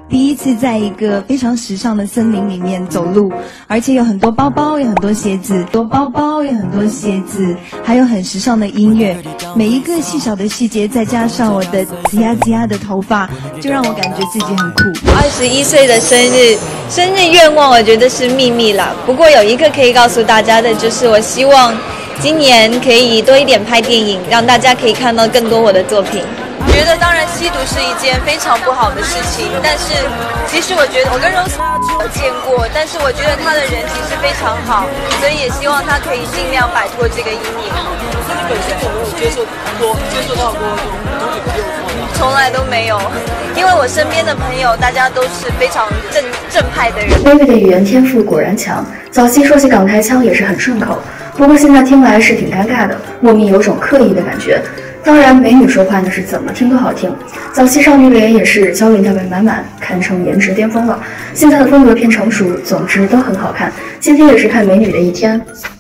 第一次在一个非常时尚的森林里面走路，而且有很多包包，有很多鞋子，还有很时尚的音乐，每一个细小的细节，再加上我的吱呀吱呀的头发，就让我感觉自己很酷。 21岁的生日愿望，我觉得是秘密啦。不过有一个可以告诉大家的，就是我希望今年可以多一点拍电影，让大家可以看到更多我的作品。我觉得当然吸毒是一件非常不好的事情，但是其实我觉得我跟 Rose 有见过，但是我觉得他的人其实非常好，所以也希望他可以尽量摆脱这个阴影。 那你本身有没有接受到过这种毒品的诱惑呢？ 从来都没有，因为我身边的朋友大家都是非常正派的人。 Baby 的语言天赋果然强，早期说起港台腔也是很顺口，不过现在听来是挺尴尬的，莫名有种刻意的感觉。当然，美女说话那是怎么听都好听。早期少女脸也是胶原蛋白满满，堪称颜值巅峰了。现在的风格偏成熟，总之都很好看。今天也是看美女的一天。